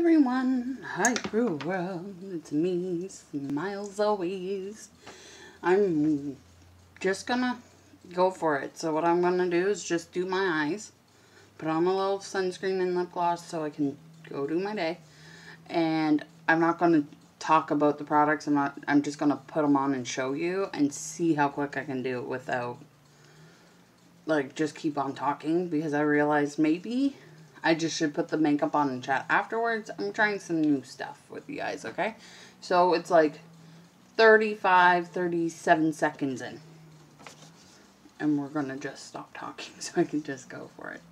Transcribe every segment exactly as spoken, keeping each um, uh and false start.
everyone, hi crew world, it's me, Smiles Always. I'm just gonna go for it. So what I'm gonna do is just do my eyes, put on a little sunscreen and lip gloss so I can go do my day. And I'm not gonna talk about the products, I'm not, I'm just gonna put them on and show you and see how quick I can do it without, like, just keep on talking, because I realized maybe I just should put the makeup on and chat afterwards. I'm trying some new stuff with you guys, okay? So it's like thirty-five, thirty-seven seconds in. And we're going to just stop talking so I can just go for it.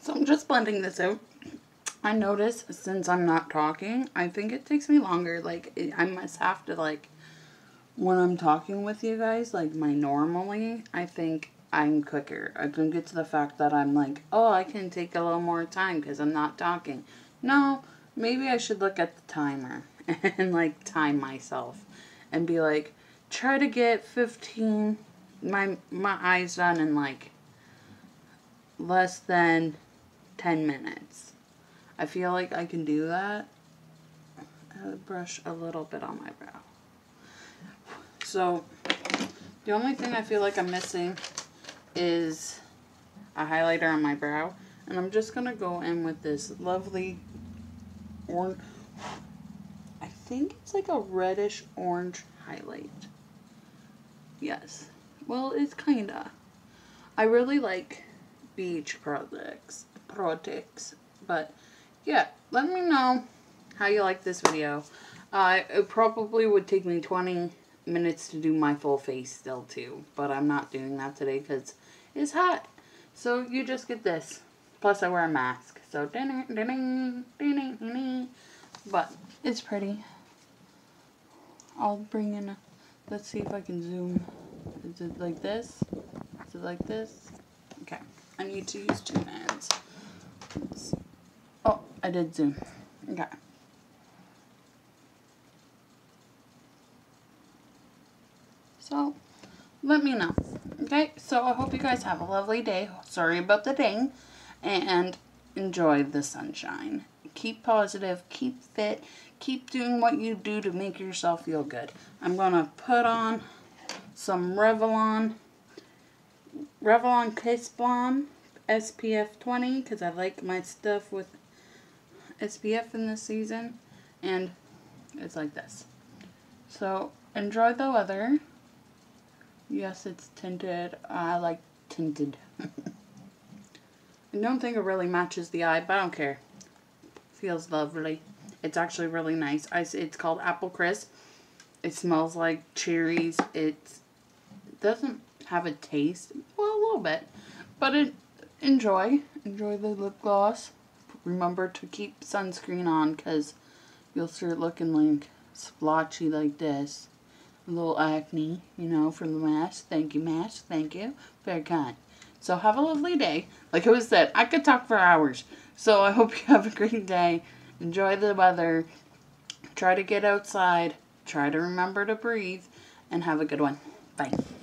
So I'm just blending this out. I notice since I'm not talking, I think it takes me longer. Like, it, I must have to, like, when I'm talking with you guys, like, my normally, I think I'm quicker. I think it's the fact that I'm like, oh, I can take a little more time because I'm not talking. No, maybe I should look at the timer and, like, time myself and be like, try to get fifteen, my, my eyes done in, like, less than ten minutes. I feel like I can do that. I'll brush a little bit on my brow. So, the only thing I feel like I'm missing is a highlighter on my brow. And I'm just going to go in with this lovely orange. I think it's like a reddish orange highlight. Yes. Well, it's kind of. I really like beach products. Products. But, yeah. Let me know how you like this video. Uh, it probably would take me twenty minutes to do my full face still too, but I'm not doing that today because it's hot. So you just get this. Plus I wear a mask, so ding, ding, ding, ding, ding. But it's pretty. I'll bring in a, let's see if I can zoom. Is it like this? Is it like this? Okay, I need to use two hands. Let's see. Oh, I did zoom. Okay. So, let me know. Okay, so I hope you guys have a lovely day. Sorry about the ding. And enjoy the sunshine. Keep positive, keep fit, keep doing what you do to make yourself feel good. I'm going to put on some Revlon, Revlon Kiss Balm S P F twenty because I like my stuff with S P F in this season. And it's like this. So, enjoy the weather. Yes, it's tinted. I like tinted. I don't think it really matches the eye, but I don't care. Feels lovely. It's actually really nice. I, it's called Apple Crisp. It smells like cherries. It's, it doesn't have a taste. Well, a little bit. But it, enjoy. Enjoy the lip gloss. Remember to keep sunscreen on because you'll start looking like splotchy like this. A little acne, you know, from the mask. Thank you, mask. Thank you. Very kind. So have a lovely day. Like I said, I could talk for hours. So I hope you have a great day. Enjoy the weather. Try to get outside. Try to remember to breathe. And have a good one. Bye.